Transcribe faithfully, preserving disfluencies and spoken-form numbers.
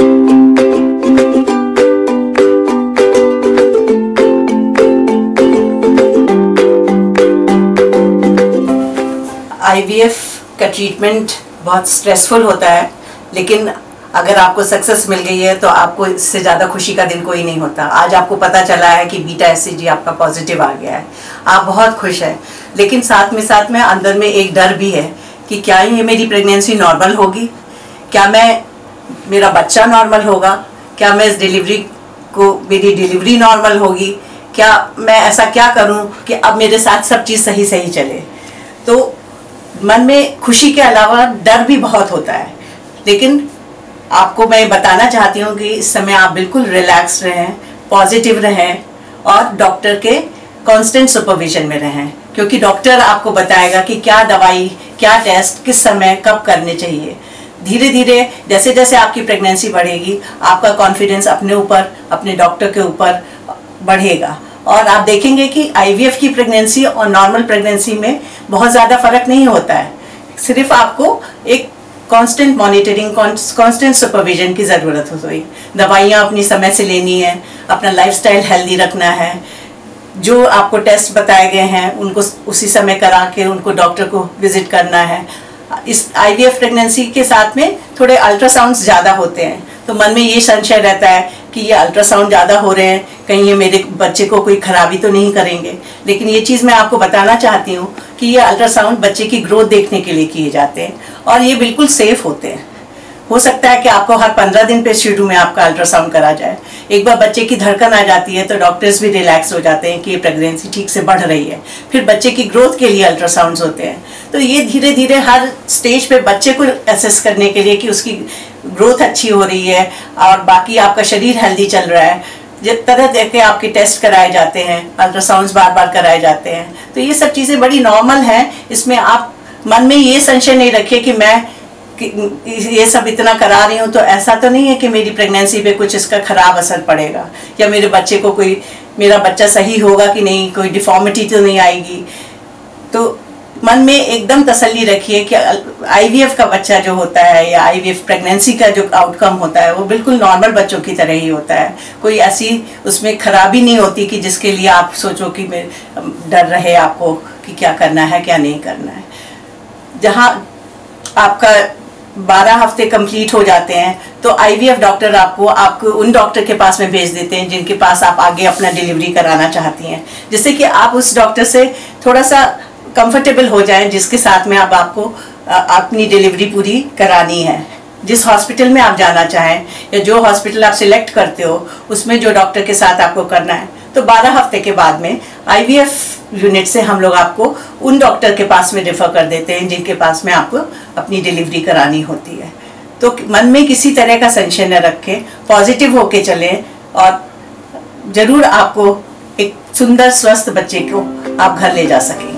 IVF का treatment बहुत stressful होता है, लेकिन अगर आपको सक्सेस मिल गई है तो आपको इससे ज़्यादा खुशी का दिन कोई नहीं होता। आज आपको पता चला है कि बीटा एससीजी आपका पॉजिटिव आ गया है, आप बहुत खुश हैं, लेकिन साथ में साथ में अंदर में एक डर भी है कि क्या ये मेरी प्रेगनेंसी नॉर्मल होगी, क्या मैं मेरा बच्चा नॉर्मल होगा, क्या मैं इस डिलीवरी को मेरी डिलीवरी नॉर्मल होगी, क्या मैं ऐसा क्या करूं कि अब मेरे साथ सब चीज़ सही सही चले। तो मन में खुशी के अलावा डर भी बहुत होता है, लेकिन आपको मैं बताना चाहती हूँ कि इस समय आप बिल्कुल रिलैक्स रहें, पॉजिटिव रहें और डॉक्टर के कांस्टेंट सुपरविजन में रहें, क्योंकि डॉक्टर आपको बताएगा कि क्या दवाई, क्या टेस्ट किस समय कब करने चाहिए। धीरे धीरे जैसे जैसे आपकी प्रेगनेंसी बढ़ेगी, आपका कॉन्फिडेंस अपने ऊपर, अपने डॉक्टर के ऊपर बढ़ेगा और आप देखेंगे कि आईवीएफ की प्रेगनेंसी और नॉर्मल प्रेगनेंसी में बहुत ज़्यादा फर्क नहीं होता है। सिर्फ आपको एक कांस्टेंट मॉनिटरिंग, कांस्टेंट सुपरविजन की ज़रूरत होगी। दवाइयाँ अपनी समय से लेनी है, अपना लाइफस्टाइल हेल्दी रखना है, जो आपको टेस्ट बताए गए हैं उनको उसी समय करा के उनको डॉक्टर को विजिट करना है। इस आईवीएफ प्रेगनेंसी के साथ में थोड़े अल्ट्रासाउंड्स ज़्यादा होते हैं, तो मन में ये संशय रहता है कि ये अल्ट्रासाउंड ज़्यादा हो रहे हैं, कहीं ये मेरे बच्चे को कोई खराबी तो नहीं करेंगे। लेकिन ये चीज़ मैं आपको बताना चाहती हूँ कि ये अल्ट्रासाउंड बच्चे की ग्रोथ देखने के लिए किए जाते हैं और ये बिल्कुल सेफ़ होते हैं। हो सकता है कि आपको हर पंद्रह दिन पे शुरू में आपका अल्ट्रासाउंड करा जाए। एक बार बच्चे की धड़कन आ जाती है तो डॉक्टर्स भी रिलैक्स हो जाते हैं कि ये प्रेगनेंसी ठीक से बढ़ रही है। फिर बच्चे की ग्रोथ के लिए अल्ट्रासाउंड्स होते हैं। तो ये धीरे धीरे हर स्टेज पे बच्चे को असेस करने के लिए कि उसकी ग्रोथ अच्छी हो रही है और बाकी आपका शरीर हेल्दी चल रहा है, जिस तरह तरह के आपके टेस्ट कराए जाते हैं, अल्ट्रासाउंड्स बार बार कराए जाते हैं। तो ये सब चीज़ें बड़ी नॉर्मल हैं। इसमें आप मन में ये संशय नहीं रखिए कि मैं ये सब इतना करा रही हूँ तो ऐसा तो नहीं है कि मेरी प्रेगनेंसी पे कुछ इसका ख़राब असर पड़ेगा या मेरे बच्चे को कोई, मेरा बच्चा सही होगा कि नहीं, कोई डिफॉर्मिटी तो नहीं आएगी। तो मन में एकदम तसल्ली रखिए कि आईवीएफ का बच्चा जो होता है या आईवीएफ प्रेगनेंसी का जो आउटकम होता है वो बिल्कुल नॉर्मल बच्चों की तरह ही होता है। कोई ऐसी उसमें खराबी नहीं होती कि जिसके लिए आप सोचो कि मैं डर रहे आपको कि क्या करना है क्या नहीं करना है। जहाँ आपका बारह हफ्ते कंप्लीट हो जाते हैं तो आईवीएफ डॉक्टर आपको आपको उन डॉक्टर के पास में भेज देते हैं जिनके पास आप आगे अपना डिलीवरी कराना चाहती हैं, जिससे कि आप उस डॉक्टर से थोड़ा सा कंफर्टेबल हो जाएं, जिसके साथ में अब आपको अपनी डिलीवरी पूरी करानी है। जिस हॉस्पिटल में आप जाना चाहें या जो हॉस्पिटल आप सिलेक्ट करते हो उसमें जो डॉक्टर के साथ आपको करना है, तो बारह हफ्ते के बाद में आईवीएफ यूनिट से हम लोग आपको उन डॉक्टर के पास में रेफ़र कर देते हैं जिनके पास में आपको अपनी डिलीवरी करानी होती है। तो मन में किसी तरह का संशय न रखें, पॉजिटिव होके चलें और ज़रूर आपको एक सुंदर स्वस्थ बच्चे को आप घर ले जा सकें।